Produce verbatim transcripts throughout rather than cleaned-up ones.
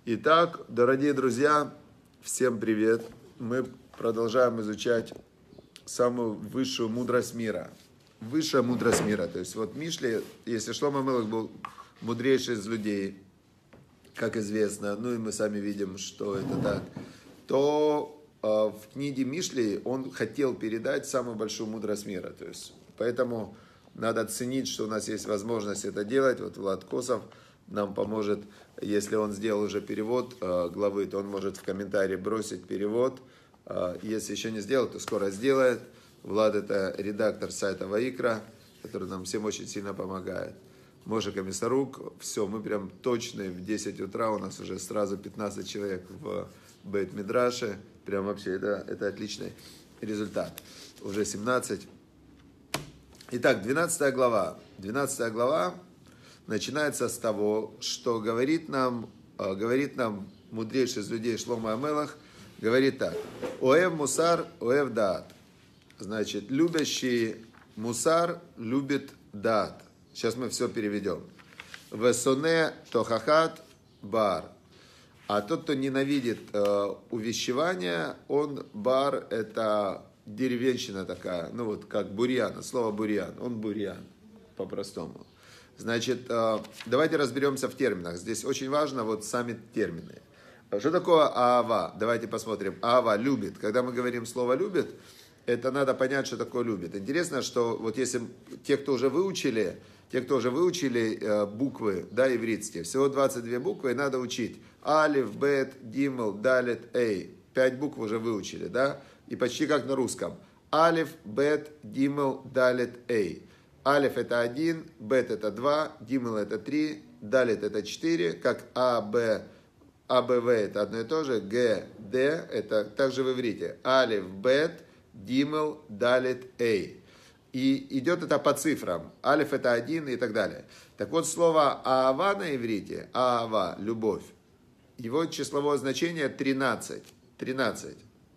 Итак, дорогие друзья, всем привет. Мы продолжаем изучать самую высшую мудрость мира. Высшая мудрость мира. То есть вот Мишли, если Шломо Амелех был мудрейший из людей, как известно, ну и мы сами видим, что это так, то э, в книге Мишли он хотел передать самую большую мудрость мира. То есть, поэтому надо оценить, что у нас есть возможность это делать. Вот Влад Косов нам поможет, если он сделал уже перевод э, главы, то он может в комментарии бросить перевод. Э, если еще не сделал, то скоро сделает. Влад — это редактор сайта Ваикра, который нам всем очень сильно помогает. Моше Комиссарук, все, мы прям точные, в десять утра у нас уже сразу пятнадцать человек в Бейт-Мидраше. Прям вообще, это, это отличный результат. Уже семнадцать. Итак, двенадцатая глава. двенадцатая глава начинается с того, что говорит нам, говорит нам мудрейший из людей Шломо Амелех, говорит так: «Оэв мусар, оэв даат». Значит, любящий мусар любит даат. Сейчас мы все переведем. «Весоне тохахат бар». А тот, кто ненавидит э, увещевание, он бар, это деревенщина такая, ну вот как бурьян, слово бурьян, он бурьян по-простому. Значит, давайте разберемся в терминах. Здесь очень важно вот сами термины. Что такое аава? Давайте посмотрим. Аава — любит. Когда мы говорим слово любит, это надо понять, что такое любит. Интересно, что вот если те, кто уже выучили, те, кто уже выучили буквы, да, ивритские, всего двадцать две буквы, и надо учить. Алиф, бет, гимел, далет, эй. Пять букв уже выучили, да? И почти как на русском. Алиф, бет, гимел, далет, эй. Алиф — это один, бет — это два, гимел — это три, далит — это четыре, как А, Б, А, Б, В — это одно и то же, Г, Д — это также в иврите. Алиф, бет, гимел, далит, эй. И идет это по цифрам. Алиф — это один и так далее. Так вот, слово аава на иврите, аава — любовь, его числовое значение тринадцать. тринадцать.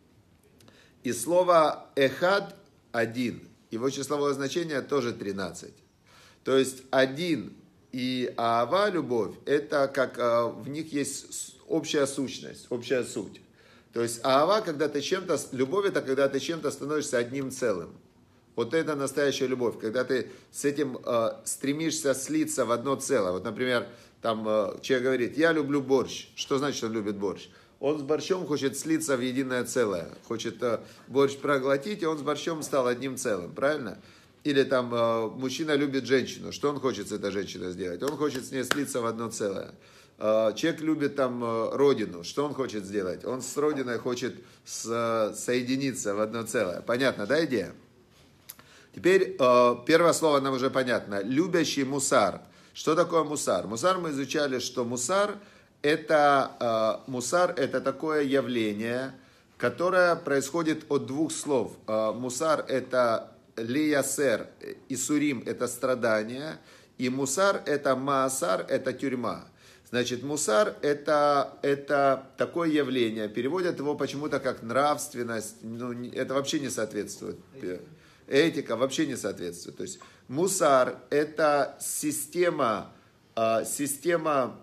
И слово эхад — один. Его числовое значение тоже тринадцать. То есть один и аава, любовь, это как в них есть общая сущность, общая суть. То есть аава, когда ты чем-то, любовь — это когда ты чем-то становишься одним целым. Вот это настоящая любовь, когда ты с этим э, стремишься слиться в одно целое. Вот, например, там э, человек говорит: я люблю борщ. Что значит, он любит борщ? Он с борщом хочет слиться в единое целое, хочет э, борщ проглотить, и он с борщом стал одним целым, правильно? Или там э, мужчина любит женщину, что он хочет с этой женщиной сделать? Он хочет с ней слиться в одно целое. Э, человек любит там э, родину, что он хочет сделать? Он с родиной хочет с, э, соединиться в одно целое. Понятно, да, идея? Теперь э, первое слово нам уже понятно. Любящий мусар. Что такое мусар? Мусар мы изучали, что мусар Это, э, мусар – это такое явление, которое происходит от двух слов. Э, мусар – это лиясер, исурим – это страдание, и мусар – это маасар, это тюрьма. Значит, мусар – это, это такое явление, переводят его почему-то как нравственность, ну, это вообще не соответствует. Этика вообще не соответствует. То есть мусар – это система, э, система,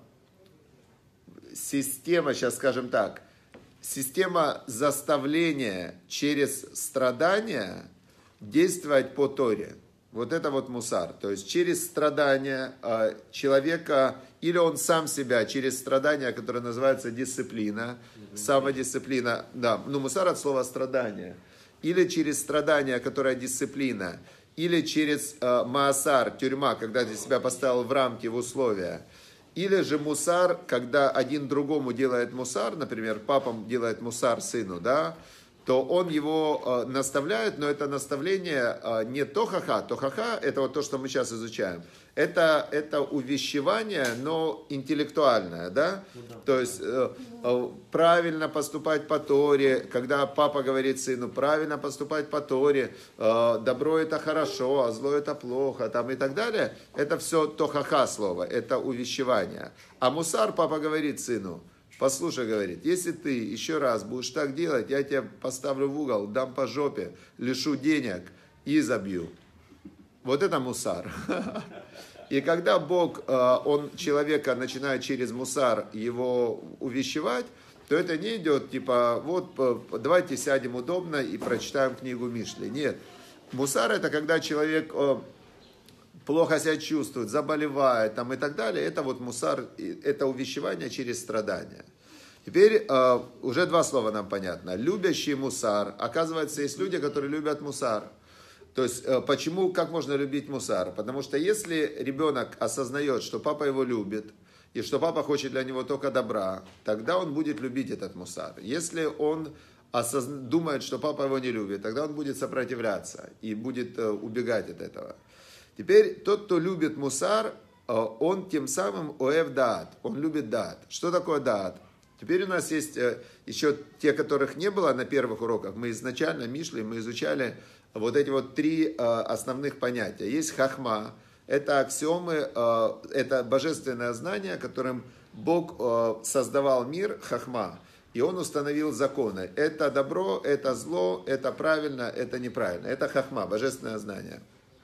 Система, сейчас скажем так, система заставления через страдания действовать по Торе. Вот это вот мусар. То есть через страдания человека, или он сам себя, через страдания, которое называется дисциплина, самодисциплина, да, ну мусар от слова страдания, или через страдания, которое дисциплина, или через э, маасар, тюрьма, когда ты себя поставил в рамки, в условия. Или же мусар, когда один другому делает мусар, например, папа делает мусар сыну, да, то он его э, наставляет, но это наставление э, не тохаха. Тохаха — это вот то, что мы сейчас изучаем. Это, это увещевание, но интеллектуальное, да? Ну, да. То есть э, э, правильно поступать по Торе, когда папа говорит сыну, правильно поступать по Торе, э, добро это хорошо, а зло это плохо, там и так далее. Это все тохаха слово, это увещевание. А мусар, папа говорит сыну: послушай, говорит, если ты еще раз будешь так делать, я тебя поставлю в угол, дам по жопе, лишу денег и забью. Вот это мусар. И когда Бог, он человека начинает через мусар его увещевать, то это не идет, типа, вот, давайте сядем удобно и прочитаем книгу Мишли. Нет. Мусар это когда человек плохо себя чувствует, заболевает там, и так далее. Это вот мусар, это увещевание через страдания. Теперь э, уже два слова нам понятно. Любящий мусар. Оказывается, есть люди, которые любят мусар. То есть, э, почему, как можно любить мусар? Потому что если ребенок осознает, что папа его любит, и что папа хочет для него только добра, тогда он будет любить этот мусар. Если он осозна... думает, что папа его не любит, тогда он будет сопротивляться и будет э, убегать от этого. Теперь тот, кто любит мусар, э, он тем самым оэв даат, он любит даат. Что такое даат? Теперь у нас есть э, еще те, которых не было на первых уроках. Мы изначально, Мишли, мы изучали вот эти вот три э, основных понятия. Есть хахма, это аксиомы, э, это божественное знание, которым Бог э, создавал мир, хахма, и Он установил законы. Это добро, это зло, это правильно, это неправильно. Это хахма, божественное знание.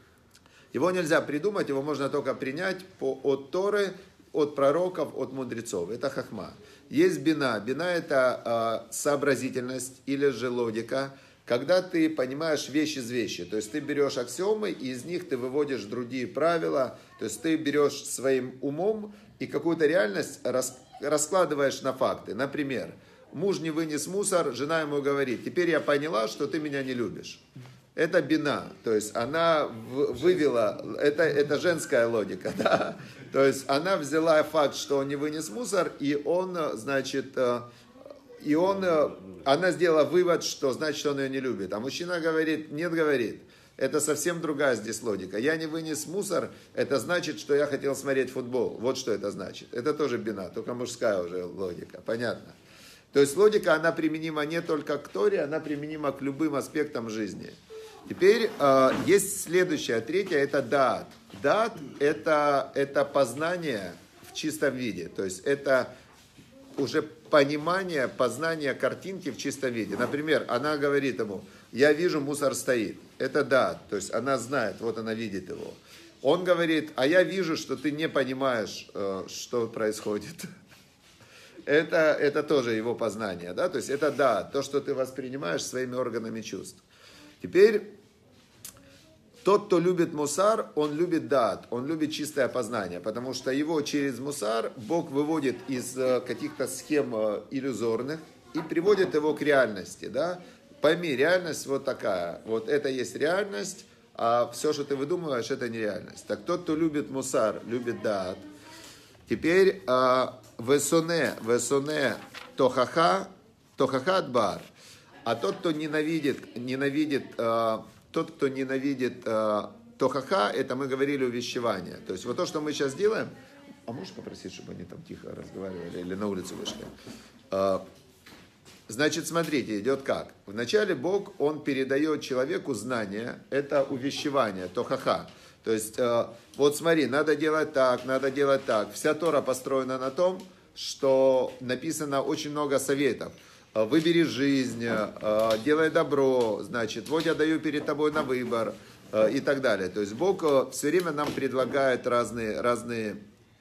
Его нельзя придумать, его можно только принять по, от Торы, от пророков, от мудрецов. Это хахма. Есть бина. Бина это э, сообразительность или же логика, когда ты понимаешь вещь из вещи. То есть ты берешь аксиомы, и из них ты выводишь другие правила. То есть ты берешь своим умом и какую-то реальность рас, раскладываешь на факты. Например, муж не вынес мусор, жена ему говорит: теперь я поняла, что ты меня не любишь. Это бина, то есть она вывела, это, это женская логика, да? То есть она взяла факт, что он не вынес мусор, и он, значит, и он, она сделала вывод, что значит, что он ее не любит. А мужчина говорит: нет, говорит, это совсем другая здесь логика. Я не вынес мусор, это значит, что я хотел смотреть футбол. Вот что это значит. Это тоже бина, только мужская уже логика, понятно? То есть логика, она применима не только к Торе, она применима к любым аспектам жизни. Теперь э, есть следующее, третье, это даат. Даат это, это познание в чистом виде, то есть это уже понимание, познание картинки в чистом виде. Например, она говорит ему: я вижу, мусор стоит. Это даат, то есть она знает, вот она видит его. Он говорит: а я вижу, что ты не понимаешь, э, что происходит. Это, это тоже его познание, да, то есть это даат, то, что ты воспринимаешь своими органами чувств. Теперь, тот, кто любит мусар, он любит даат, он любит чистое познание, потому что его через мусар Бог выводит из каких-то схем иллюзорных и приводит его к реальности, да. Пойми, реальность вот такая, вот это есть реальность, а все, что ты выдумываешь, это нереальность. Так тот, кто любит мусар, любит даат. Теперь, весоне, весоне тохаха, тохаха адбар. А тот, кто ненавидит, ненавидит, э, тот, кто ненавидит э, тохаха, это мы говорили увещевание. То есть вот то, что мы сейчас делаем, а можешь попросить, чтобы они там тихо разговаривали или на улицу вышли? Э, значит, смотрите, идет как. Вначале Бог, Он передает человеку знание, это увещевание, тохаха. То есть, э, вот смотри, надо делать так, надо делать так. Вся Тора построена на том, что написано очень много советов. Выбери жизнь, делай добро, значит, вот я даю перед тобой на выбор и так далее. То есть Бог все время нам предлагает разные, разные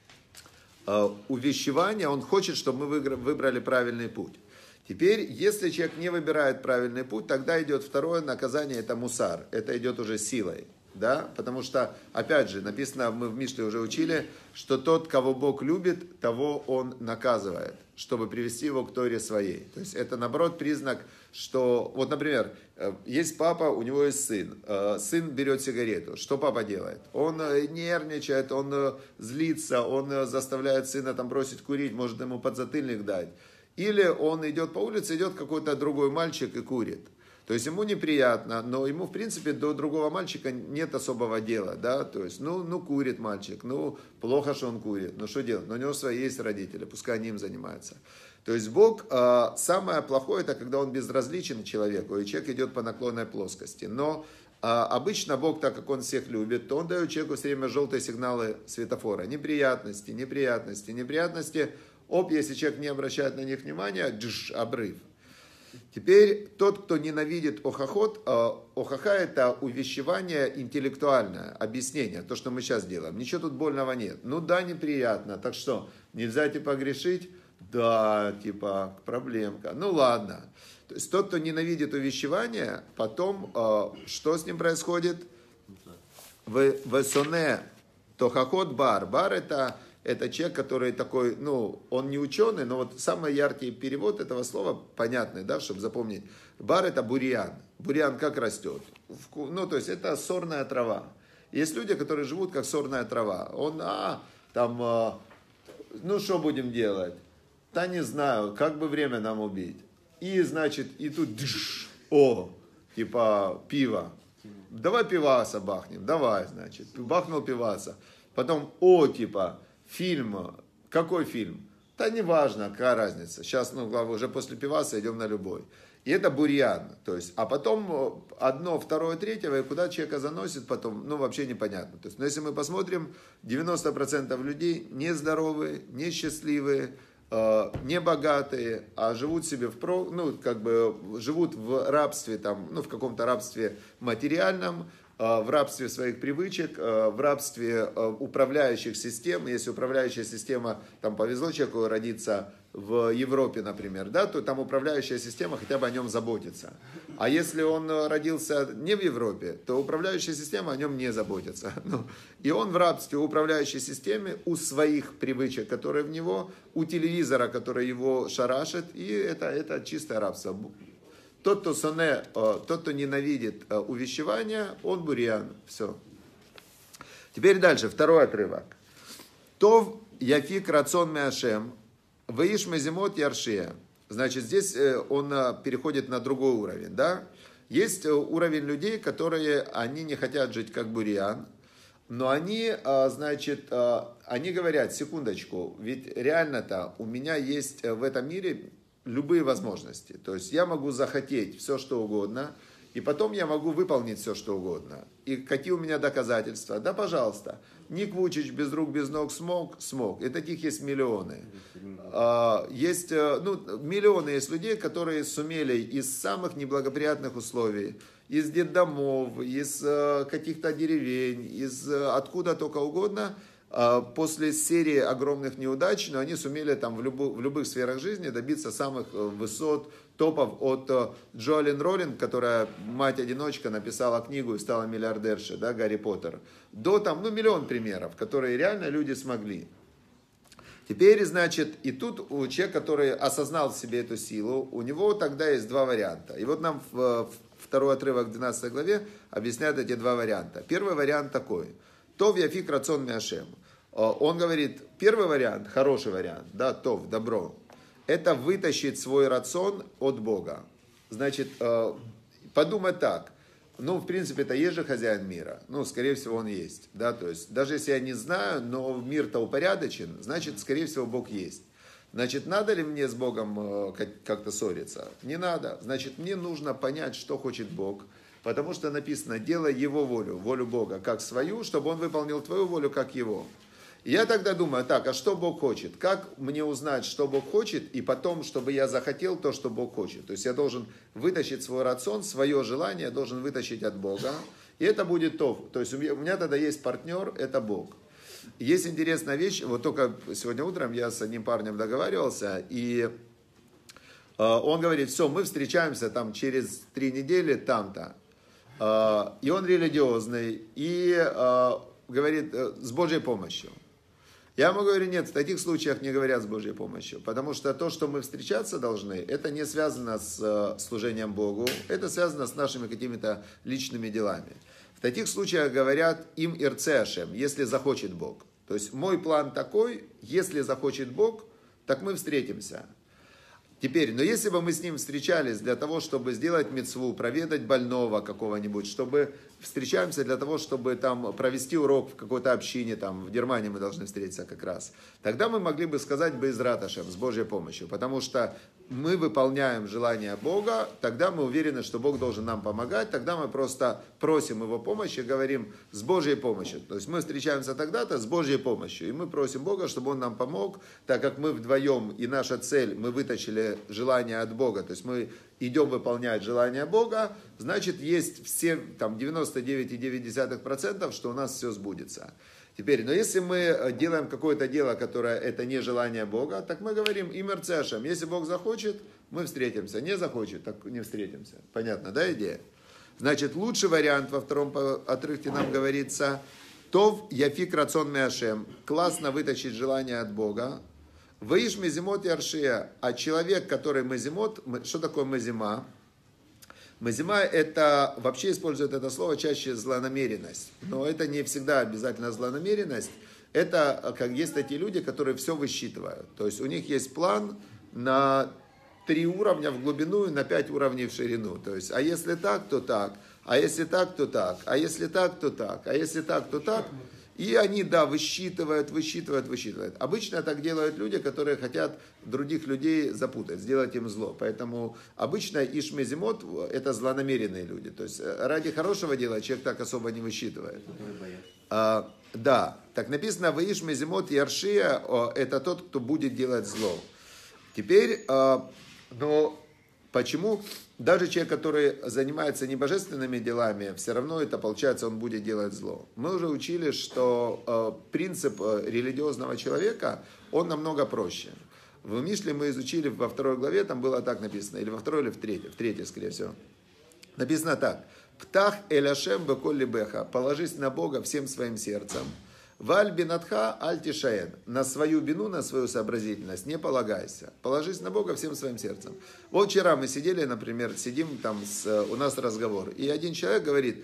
увещевания, Он хочет, чтобы мы выбрали правильный путь. Теперь, если человек не выбирает правильный путь, тогда идет второе наказание, это мусар, это идет уже силой. Да? Потому что, опять же, написано, мы в Мишле уже учили, что тот, кого Бог любит, того Он наказывает, чтобы привести его к Торе своей. То есть это, наоборот, признак, что, вот, например, есть папа, у него есть сын. Сын берет сигарету. Что папа делает? Он нервничает, он злится, он заставляет сына там бросить курить, может ему подзатыльник дать. Или он идет по улице, идет какой-то другой мальчик и курит. То есть ему неприятно, но ему, в принципе, до другого мальчика нет особого дела, да, то есть, ну, ну, курит мальчик, ну, плохо, что он курит, ну, что делать, но у него свои есть родители, пускай они им занимаются. То есть Бог, э, самое плохое, это когда Он безразличен человеку, и человек идет по наклонной плоскости, но э, обычно Бог, так как Он всех любит, то Он дает человеку все время желтые сигналы светофора, неприятности, неприятности, неприятности, оп, если человек не обращает на них внимания, джш, обрыв. Теперь тот, кто ненавидит охохот, охоха это увещевание интеллектуальное, объяснение, то, что мы сейчас делаем. Ничего тут больного нет. Ну да, неприятно. Так что, нельзя типа грешить? Да, типа проблемка. Ну ладно. То есть тот, кто ненавидит увещевание, потом что с ним происходит? В соне тохохот бар. Бар это... Это человек, который такой, ну, он не ученый, но вот самый яркий перевод этого слова, понятный, да, чтобы запомнить. Бар это бурьян. Бурьян как растет? Ну, то есть это сорная трава. Есть люди, которые живут как сорная трава. Он, а, там, а, ну, что будем делать? Да не знаю, как бы время нам убить. И, значит, и тут, дыш, о, типа пиво. Давай пиваса бахнем, давай, значит. Бахнул пиваса. Потом, о, типа... Фильм. Какой фильм? Да неважно, какая разница. Сейчас, ну, уже после пиваса идем на любой. И это бурьян. То есть, а потом одно, второе, третье, и куда человека заносит потом, ну, вообще непонятно. То есть, но если мы посмотрим, девяносто процентов людей нездоровые, несчастливые, э, не богатые, а живут себе в, про, ну, как бы, живут в рабстве, там, ну, в каком-то рабстве материальном, в рабстве своих привычек, в рабстве управляющих систем. Если управляющая система, там повезло человеку родиться в Европе, например, да, то там управляющая система хотя бы о нем заботится. А если он родился не в Европе, то управляющая система о нем не заботится. Ну, и он в рабстве у управляющей системы, у своих привычек, которые в него, у телевизора, который его шарашит, и это, это чистое рабство. Тот, кто соне, тот, кто ненавидит увещевания, он бурьян. Все. Теперь дальше, второй отрывок. Тов яфик рацион меашем, ваиш мезимот яршия. Значит, здесь он переходит на другой уровень, да? Есть уровень людей, которые, они не хотят жить как бурьян, но они, значит, они говорят, секундочку, ведь реально-то у меня есть в этом мире любые возможности. То есть я могу захотеть все, что угодно, и потом я могу выполнить все, что угодно. И какие у меня доказательства? Да, пожалуйста. Ник Вучич без рук, без ног смог? Смог. И таких есть миллионы. Есть, ну, миллионы есть людей, которые сумели из самых неблагоприятных условий, из детдомов, из каких-то деревень, из откуда только угодно, после серии огромных неудач, но они сумели там в, любу, в любых сферах жизни добиться самых высот, топов от Джоэлин Роллинг, которая мать-одиночка, написала книгу и стала миллиардершей, да, Гарри Поттер, до там, ну, миллион примеров, которые реально люди смогли. Теперь, значит, и тут у человека, который осознал в себе эту силу, у него тогда есть два варианта. И вот нам в, в второй отрывок в двенадцатой главе объясняют эти два варианта. Первый вариант такой. Тов яфик рацион меашем. Он говорит, первый вариант, хороший вариант, да, тов, добро, это вытащить свой рацион от Бога. Значит, подумай так, ну, в принципе, это есть же хозяин мира, ну, скорее всего, он есть, да, то есть, даже если я не знаю, но мир-то упорядочен, значит, скорее всего, Бог есть. Значит, надо ли мне с Богом как-то ссориться? Не надо. Значит, мне нужно понять, что хочет Бог. Потому что написано, делай Его волю, волю Бога, как свою, чтобы Он выполнил твою волю, как Его. И я тогда думаю, так, а что Бог хочет? Как мне узнать, что Бог хочет, и потом, чтобы я захотел то, что Бог хочет? То есть я должен вытащить свой рацион, свое желание, я должен вытащить от Бога. И это будет то. То есть у меня, у меня тогда есть партнер, это Бог. Есть интересная вещь, вот только сегодня утром я с одним парнем договаривался, и э, он говорит, все, мы встречаемся там через три недели там-то. Э, и он религиозный, и э, говорит, э, с Божьей помощью. Я ему говорю, нет, в таких случаях не говорят с Божьей помощью, потому что то, что мы встречаться должны, это не связано с э, служением Богу, это связано с нашими какими-то личными делами. В таких случаях говорят им ирце Ашем, если захочет Бог. То есть мой план такой, если захочет Бог, так мы встретимся. Теперь, но если бы мы с ним встречались для того, чтобы сделать мицву, проведать больного какого-нибудь, чтобы встречаемся для того, чтобы там провести урок в какой-то общине, там в Германии мы должны встретиться как раз, тогда мы могли бы сказать Бе'эзрат Ашем, с Божьей помощью, потому что мы выполняем желание Бога, тогда мы уверены, что Бог должен нам помогать, тогда мы просто просим Его помощи, говорим с Божьей помощью. То есть мы встречаемся тогда-то с Божьей помощью, и мы просим Бога, чтобы Он нам помог, так как мы вдвоем, и наша цель, мы вытащили бы желание от Бога, то есть мы идем выполнять желание Бога, значит, есть все, там, девяносто девять целых девять десятых процента, что у нас все сбудется. Теперь, но если мы делаем какое-то дело, которое это не желание Бога, так мы говорим имер цешем. Если Бог захочет, мы встретимся. Не захочет, так не встретимся. Понятно, да, идея? Значит, лучший вариант во втором отрывке нам говорится: Тов яфик рацон меашем. Классно вытащить желание от Бога. Ваиш мезимот яршия. А человек, который мезимот, что такое мезима? Мезима это, вообще используют это слово чаще злонамеренность. Но это не всегда обязательно злонамеренность. Это как есть такие люди, которые все высчитывают. То есть у них есть план на три уровня в глубину и на пять уровней в ширину. То есть, а если так, то так. А если так, то так. А если так, то так. А если так, то так. И они, да, высчитывают, высчитывают, высчитывают. Обычно так делают люди, которые хотят других людей запутать, сделать им зло. Поэтому обычно ишмезимот – это злонамеренные люди. То есть ради хорошего дела человек так особо не высчитывает. А, да, так написано в ишмезимот яршия – это тот, кто будет делать зло. Теперь, а, но почему даже человек, который занимается небожественными делами, все равно это получается, он будет делать зло. Мы уже учили, что э, принцип религиозного человека, он намного проще. В Мишле мы изучили во второй главе, там было так написано, или во второй, или в третьей, в третьей, скорее всего. Написано так: «Птах эляшем беколли беха», положись на Бога всем своим сердцем. «Валь бинатха аль тишаен», на свою бину, на свою сообразительность не полагайся. Положись на Бога всем своим сердцем. Вот вчера мы сидели, например, сидим там, с, у нас разговор, и один человек говорит,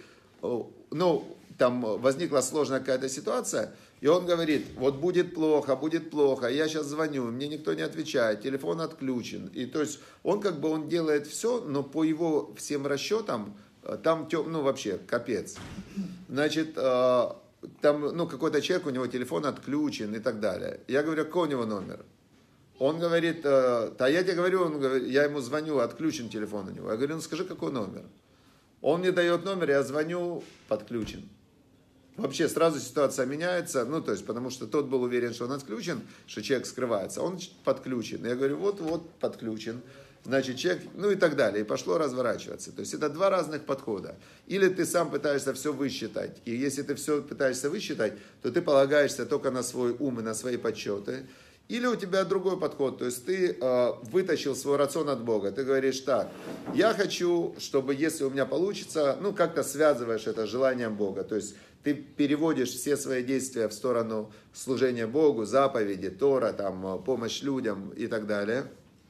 ну, там возникла сложная какая-то ситуация, и он говорит, вот будет плохо, будет плохо, я сейчас звоню, мне никто не отвечает, телефон отключен. И то есть он как бы он делает все, но по его всем расчетам, там, ну, вообще, капец. Значит, там, ну, какой-то человек, у него телефон отключен и так далее. Я говорю, какой у него номер? Он говорит, да я тебе говорю, он говорит, я ему звоню, отключен телефон у него. Я говорю, ну скажи, какой номер? Он мне дает номер, я звоню, подключен. Вообще сразу ситуация меняется, ну, то есть, потому что тот был уверен, что он отключен, что человек скрывается, он подключен. Я говорю, вот-вот, подключен. Значит, человек, ну и так далее, и пошло разворачиваться. То есть это два разных подхода. Или ты сам пытаешься все высчитать, и если ты все пытаешься высчитать, то ты полагаешься только на свой ум и на свои подсчеты. Или у тебя другой подход, то есть ты э, вытащил свой рацион от Бога, ты говоришь так, я хочу, чтобы если у меня получится, ну как-то связываешь это с желанием Бога, то есть ты переводишь все свои действия в сторону служения Богу, заповеди, Тора, там, помощь людям и так далее.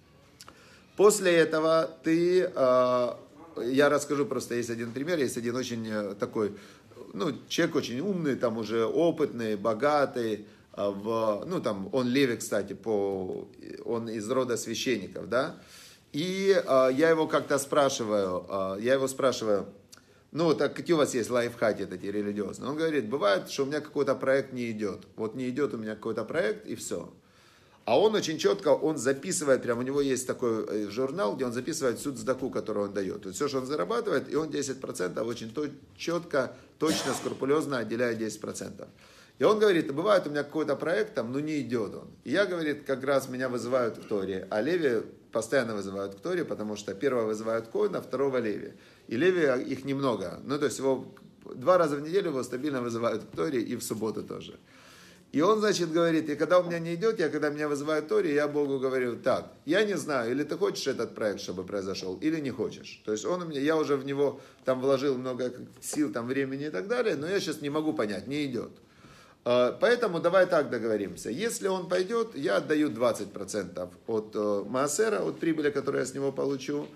После этого ты, э, я расскажу просто, есть один пример, есть один очень такой, ну, человек очень умный, там уже опытный, богатый, э, в, ну, там, он леви, кстати, по, он из рода священников, да, и э, я его как-то спрашиваю, э, я его спрашиваю, ну, так какие у вас есть лайфхаки такие религиозные? Он говорит, бывает, что у меня какой-то проект не идет, вот не идет у меня какой-то проект, и все. А он очень четко, он записывает, прям у него есть такой журнал, где он записывает всю цдаку, которую он дает. То есть все, что он зарабатывает, и он десять процентов очень то, четко, точно, скрупулезно отделяет десять процентов. И он говорит, бывает у меня какой-то проект, там, ну не идет он. И я, говорит, как раз меня вызывают к Торе, а Леви постоянно вызывают к Торе, потому что первого вызывают Коэна, второго Леви. И Леви их немного, ну то есть его два раза в неделю его стабильно вызывают к Торе и в субботу тоже. И он, значит, говорит, и когда у меня не идет, я когда меня вызывают Тори, я Богу говорю, так, я не знаю, или ты хочешь этот проект, чтобы произошел, или не хочешь. То есть он у меня, я уже в него там вложил много сил, там времени и так далее, но я сейчас не могу понять, не идет. Поэтому давай так договоримся. Если он пойдет, я отдаю двадцать процентов от маасера, от прибыли, которую я с него получу.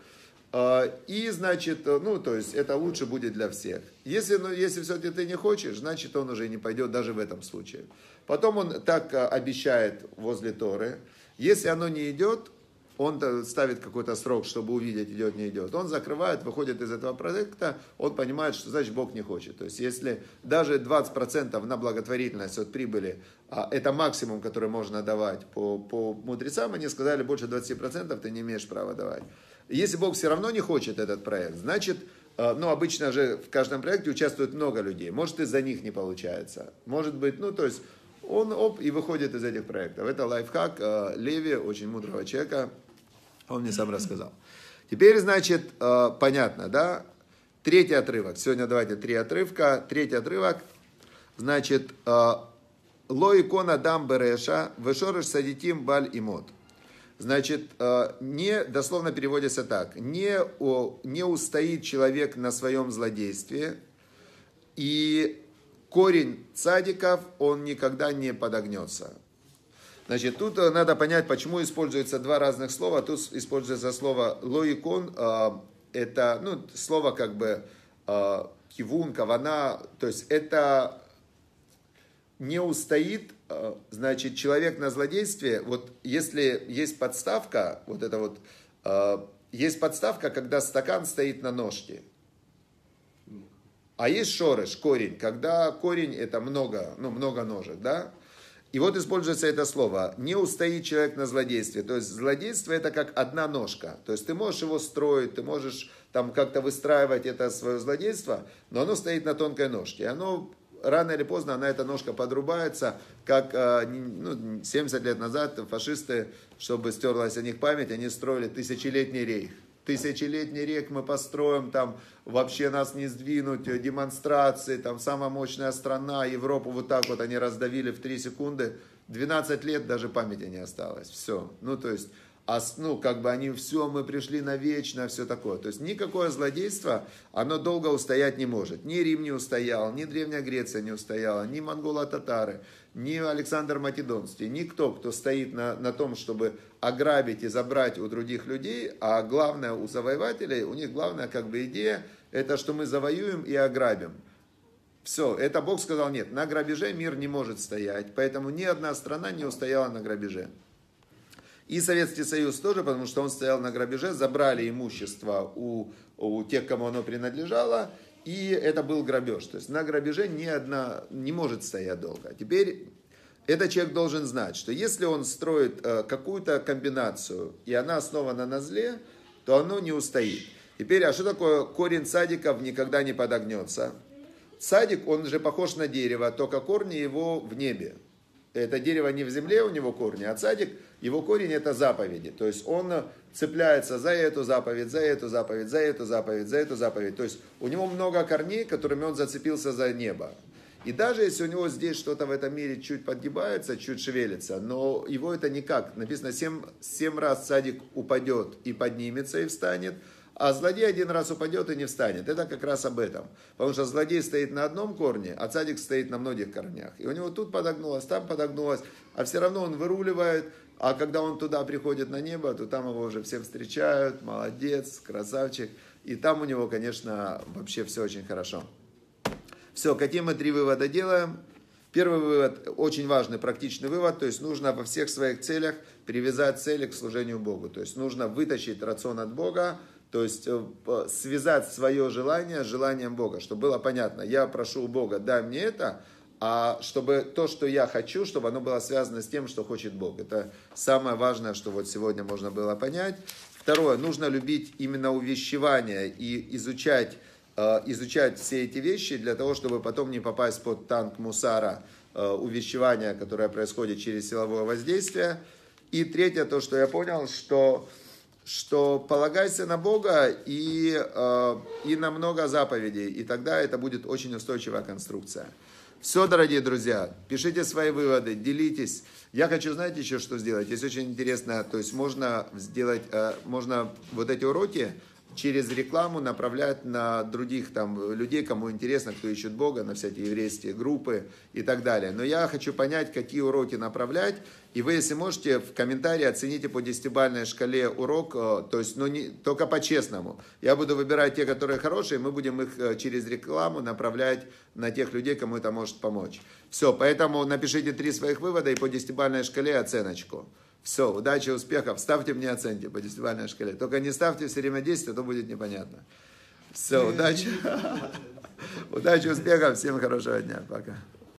И, значит, ну, то есть, это лучше будет для всех. Если, ну, если все-таки ты не хочешь, значит, он уже не пойдет даже в этом случае. Потом он так обещает возле Торы. Если оно не идет, он ставит какой-то срок, чтобы увидеть, идет, не идет. Он закрывает, выходит из этого проекта, он понимает, что, значит, Бог не хочет. То есть, если даже двадцать процентов на благотворительность от прибыли, это максимум, который можно давать по, по мудрецам, они сказали, больше двадцать процентов ты не имеешь права давать. Если Бог все равно не хочет этот проект, значит, ну, обычно же в каждом проекте участвует много людей. Может, из-за них не получается. Может быть, ну, то есть, он, оп, и выходит из этих проектов. Это лайфхак Леви, очень мудрого человека. Он мне сам рассказал. Теперь, значит, понятно, да? Третий отрывок. Сегодня давайте три отрывка. Третий отрывок. Значит, ло икона дам береша, вешорыш садитим баль имот. Значит, не, дословно переводится так. Не, не устоит человек на своем злодействе, и корень цадиков, он никогда не подогнется. Значит, тут надо понять, почему используется два разных слова. Тут используется слово лоикон, это, ну, слово как бы кивун, кавана, то есть это не устоит, значит, человек на злодействе. Вот если есть подставка, вот это вот, есть подставка, когда стакан стоит на ножке. А есть шорыш, корень, когда корень это много, ну, много ножек, да? И вот используется это слово. Не устоит человек на злодействе. То есть злодейство это как одна ножка. То есть ты можешь его строить, ты можешь там как-то выстраивать это свое злодейство, но оно стоит на тонкой ножке. И оно рано или поздно, она, эта ножка подрубается, как ну, семьдесят лет назад фашисты, чтобы стерлась о них память, они строили тысячелетний рейх. Тысячелетний рейх мы построим, там вообще нас не сдвинуть, демонстрации, там самая мощная страна, Европу вот так вот они раздавили в три секунды, двенадцать лет даже памяти не осталось, все, ну то есть, а, ну как бы они все, мы пришли навечно, все такое, то есть никакое злодейство, оно долго устоять не может, ни Рим не устоял, ни Древняя Греция не устояла, ни монголо-татары, ни Александр Македонский, никто, кто стоит на, на том, чтобы ограбить и забрать у других людей, а главное у завоевателей, у них главная как бы идея, это что мы завоюем и ограбим. Все, это Бог сказал, нет, на грабеже мир не может стоять, поэтому ни одна страна не устояла на грабеже. И Советский Союз тоже, потому что он стоял на грабеже, забрали имущество у, у тех, кому оно принадлежало, и это был грабеж. То есть на грабеже ни одна не может стоять долго. Теперь этот человек должен знать, что если он строит э, какую-то комбинацию, и она основана на зле, то оно не устоит. Теперь, а что такое корень цадиков никогда не подогнется? Цадик, он же похож на дерево, только корни его в небе. Это дерево не в земле у него корни, а цадик, его корень это заповеди. То есть он цепляется за эту заповедь, за эту заповедь, за эту заповедь, за эту заповедь. То есть у него много корней, которыми он зацепился за небо. И даже если у него здесь что-то в этом мире чуть подгибается, чуть шевелится, но его это никак. Написано, семь, семь раз цадик упадет и поднимется и встанет, а злодей один раз упадет и не встанет. Это как раз об этом. Потому что злодей стоит на одном корне, а цадик стоит на многих корнях. И у него тут подогнулось, там подогнулось, а все равно он выруливает. А когда он туда приходит на небо, то там его уже все встречают, молодец, красавчик. И там у него, конечно, вообще все очень хорошо. Все, какие мы три вывода делаем? Первый вывод, очень важный, практичный вывод, то есть нужно во всех своих целях привязать цели к служению Богу. То есть нужно вытащить рацион от Бога, то есть связать свое желание с желанием Бога, чтобы было понятно, я прошу у Бога, дай мне это, а чтобы то, что я хочу, чтобы оно было связано с тем, что хочет Бог. Это самое важное, что вот сегодня можно было понять. Второе, нужно любить именно увещевание и изучать, изучать все эти вещи для того, чтобы потом не попасть под танк мусара, увещевания, которое происходит через силовое воздействие. И третье, то, что я понял, что... что полагайся на Бога и, э, и на много заповедей, и тогда это будет очень устойчивая конструкция. Все, дорогие друзья, пишите свои выводы, делитесь. Я хочу, знаете, еще что сделать? Здесь очень интересно, то есть можно сделать, э, можно вот эти уроки через рекламу направлять на других там людей, кому интересно, кто ищет Бога, на всякие еврейские группы и так далее. Но я хочу понять, какие уроки направлять. И вы, если можете, в комментарии оцените по десятибалльной шкале урок, то есть, ну, не, только по-честному. Я буду выбирать те, которые хорошие, мы будем их через рекламу направлять на тех людей, кому это может помочь. Все, поэтому напишите три своих вывода и по десятибалльной шкале оценочку. Все, удачи, успехов. Ставьте мне оценки по десятибалльной шкале. Только не ставьте все время десять, а то будет непонятно. Все, удачи. Удачи, успехов. Всем хорошего дня. Пока.